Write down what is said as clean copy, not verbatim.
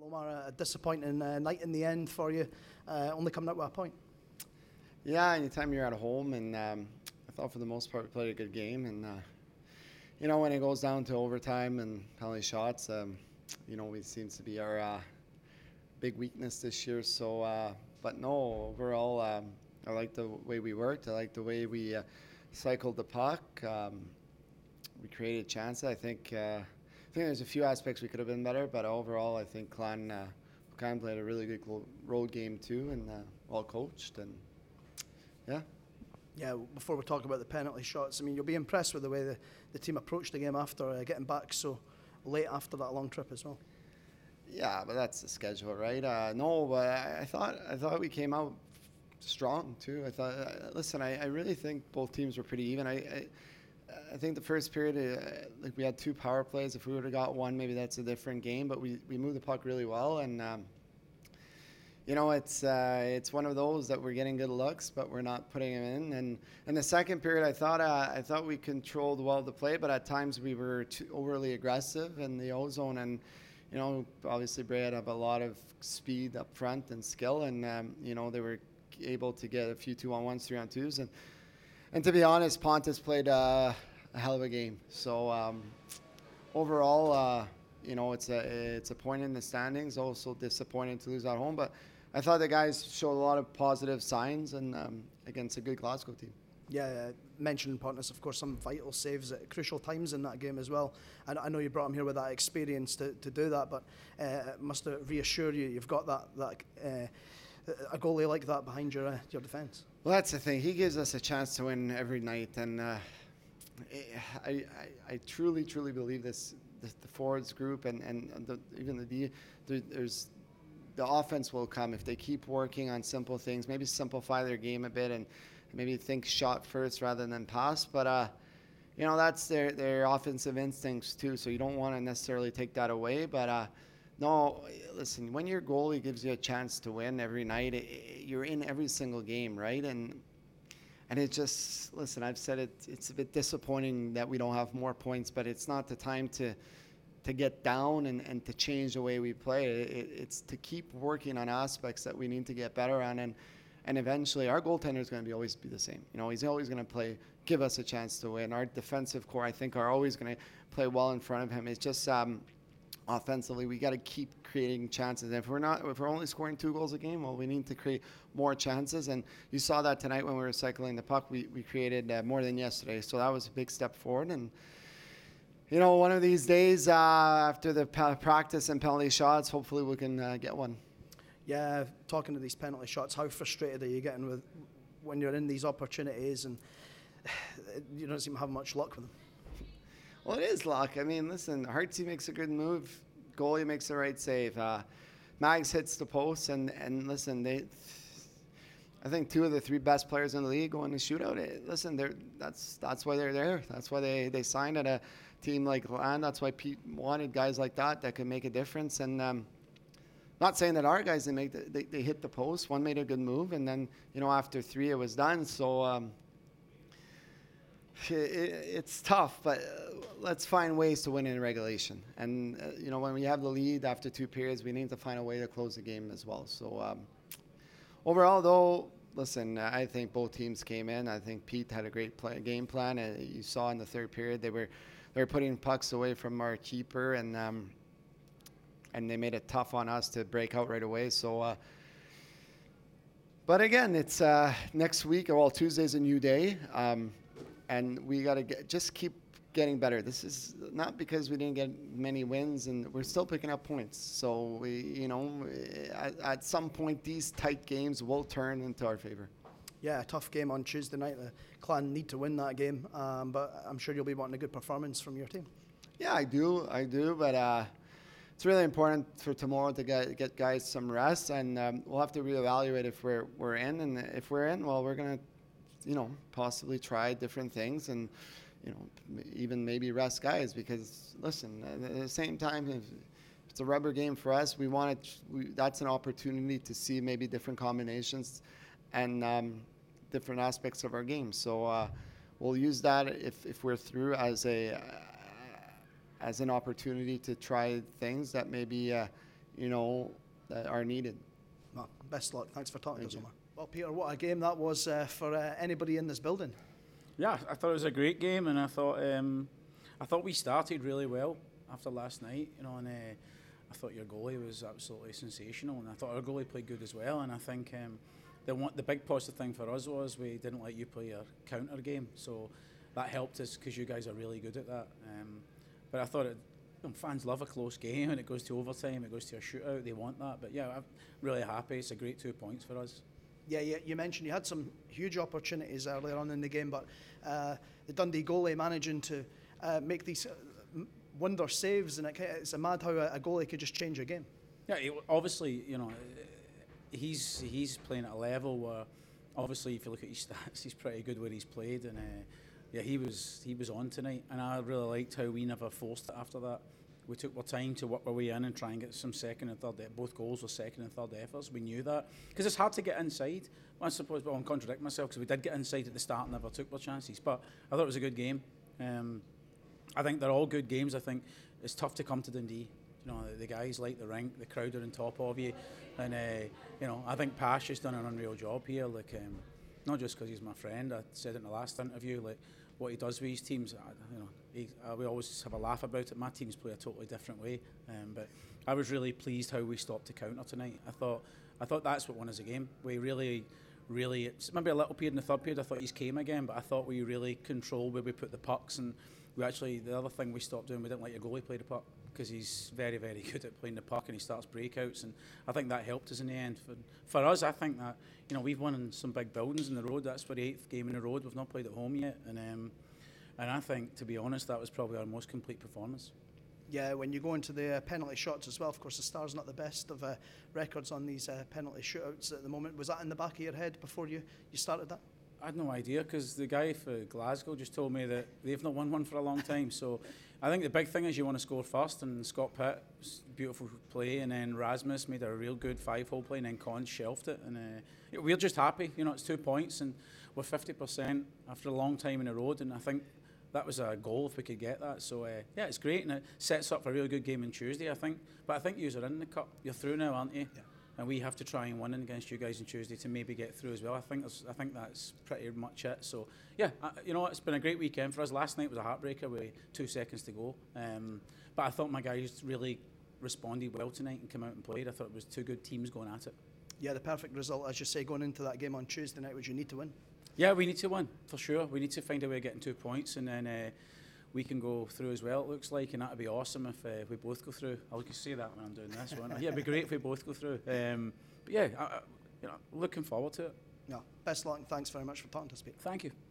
Palomar, a disappointing night in the end for you, only coming out with a point. Yeah, anytime you're at home, and I thought for the most part we played a good game. And, when it goes down to overtime and penalty shots, it seems to be our big weakness this year. So, but no, overall, I like the way we worked. I like the way we cycled the puck. We created chances. I think there's a few aspects we could have been better, but overall, I think Clan played a really good road game too, and well coached, and yeah. Yeah, before we talk about the penalty shots, I mean, you'll be impressed with the way the team approached the game after getting back so late after that long trip as well. Yeah, but that's the schedule, right? No, but I thought we came out strong too. I thought, listen, I really think both teams were pretty even. I think the first period, we had 2 power plays. If we would have got one, maybe that's a different game. But we moved the puck really well, and it's one of those that we're getting good looks, but we're not putting them in. And in the second period, I thought we controlled well the play, but at times we were too overly aggressive in the O-zone. And obviously Bray had a lot of speed up front and skill, and they were able to get a few 2-on-1s, 3-on-2s, and to be honest, Pontus played a hell of a game. So overall, it's a point in the standings. Also disappointing to lose at home, but I thought the guys showed a lot of positive signs, and against a good Glasgow team. Yeah, mentioned Pontus, of course, some vital saves at crucial times in that game as well. And I know you brought him here with that experience to do that, but it must reassure you you've got that a goalie like that behind your defence. Well, that's the thing. He gives us a chance to win every night, and I truly believe this. The forwards group and even the D, there's the offense will come if they keep working on simple things. Maybe simplify their game a bit and maybe think shot first rather than pass. But that's their offensive instincts too. So you don't want to necessarily take that away. But no, listen, when your goalie gives you a chance to win every night, you're in every single game, right? And it just, listen, I've said it, it's a bit disappointing that we don't have more points, but it's not the time to get down and to change the way we play. It's to keep working on aspects that we need to get better on. And eventually our goaltender is going to always be the same. He's always going to give us a chance to win. Our defensive core, I think, are always going to play well in front of him. It's just offensively, we got to keep creating chances. And if we're only scoring 2 goals a game, well, we need to create more chances. And you saw that tonight when we were cycling the puck. We created more than yesterday, so that was a big step forward. And one of these days after the practice and penalty shots, hopefully we can get one. Yeah, talking to these penalty shots, how frustrated are you getting when you're in these opportunities and you don't seem to have much luck with them? Well, it is luck. I mean, listen, Hartsey makes a good move. Goalie makes the right save. Mags hits the post, and listen, I think 2 of the 3 best players in the league go in the shootout. That's why they're there. That's why they signed at a team like Land. That's why Pete wanted guys like that can make a difference. And not saying that our guys they hit the post. One made a good move, and then after 3 it was done. So it's tough, but let's find ways to win in regulation. And when we have the lead after 2 periods, we need to find a way to close the game as well. So overall, though, listen, I think both teams came in. I think Pete had a great game plan. You saw in the 3rd period they were putting pucks away from our keeper, and they made it tough on us to break out right away. So, but again, it's next week. Well, Tuesday's a new day, and we got to just keep getting better. This is not because we didn't get many wins, and we're still picking up points. So we, at some point, these tight games will turn into our favor. Yeah, a tough game on Tuesday night. The Clan need to win that game, but I'm sure you'll be wanting a good performance from your team. Yeah, I do, but it's really important for tomorrow to get guys some rest, and we'll have to reevaluate if we're in, and if we're in, well, we're gonna, possibly try different things, and even maybe rest guys, because listen, at the same time, if it's a rubber game for us, that's an opportunity to see maybe different combinations and different aspects of our game. So we'll use that if we're through as an opportunity to try things that maybe that are needed. Well, best luck. Thanks for talking Thank to us, you. Omar. Well, Peter, what a game that was for anybody in this building. Yeah, I thought it was a great game, and I thought we started really well after last night, and I thought your goalie was absolutely sensational, and I thought our goalie played good as well. And I think the big positive thing for us was we didn't let you play your counter game, so that helped us because you guys are really good at that. But I thought fans love a close game, and it goes to overtime, it goes to a shootout. They want that. But yeah, I'm really happy. It's a great 2 points for us. Yeah, you mentioned you had some huge opportunities earlier on in the game, but the Dundee goalie managing to make these wonder saves, and it's mad how a goalie could just change a game. Yeah, obviously, he's playing at a level where, obviously, if you look at his stats, he's pretty good where he's played, and yeah, he was on tonight, and I really liked how we never forced it after that. We took our time to work our way in and try and get some second and third. Both goals were second and third efforts. We knew that because it's hard to get inside. I suppose, but I'm contradicting myself because we did get inside at the start and never took our chances. But I thought it was a good game. I think they're all good games. I think it's tough to come to Dundee. The guys like the rink, the crowd are on top of you, and I think Pash has done an unreal job here. Like, not just because he's my friend. I said it in the last interview. Like, what he does with his teams, we always have a laugh about it. My teams play a totally different way, but I was really pleased how we stopped the counter tonight. I thought that's what won us a game. We really, it's maybe a little period in the third period. I thought he's came again, but I thought we really controlled where we put the pucks, and we actually, the other thing we stopped doing, we didn't let your goalie play the puck because he's very, very good at playing the puck, and he starts breakouts, and I think that helped us in the end. For us, I think that we've won in some big buildings in the road. That's for the 8th game in the road. We've not played at home yet, and I think, to be honest, that was probably our most complete performance. Yeah, when you go into the penalty shots as well, of course, the Star's not the best of records on these penalty shootouts at the moment. Was that in the back of your head before you started that? I had no idea because the guy for Glasgow just told me that they've not won one for a long time. So I think the big thing is you want to score first, and Scott Pitt, beautiful play, and then Rasmus made a real good 5-hole play, and then Con shelved it. And we're just happy, it's 2 points, and we're 50% after a long time in the road, and I think that was a goal if we could get that. So yeah, it's great, and it sets up for a really good game on Tuesday, I think. But I think you are in the cup. You're through now, aren't you? Yeah. And we have to try and win against you guys on Tuesday to maybe get through as well. I think that's pretty much it. So yeah, it's been a great weekend for us. Last night was a heartbreaker with 2 seconds to go. But I thought my guys really responded well tonight and came out and played. I thought it was 2 good teams going at it. Yeah, the perfect result, as you say, going into that game on Tuesday night, which you need to win. Yeah, we need to win for sure. We need to find a way of getting 2 points, and then we can go through as well, it looks like, and that would be awesome if we both go through. I'll just say that when I'm doing this one. Yeah, it'd be great if we both go through. But yeah, looking forward to it. No, best luck and thanks very much for talking to us, Pete. Thank you.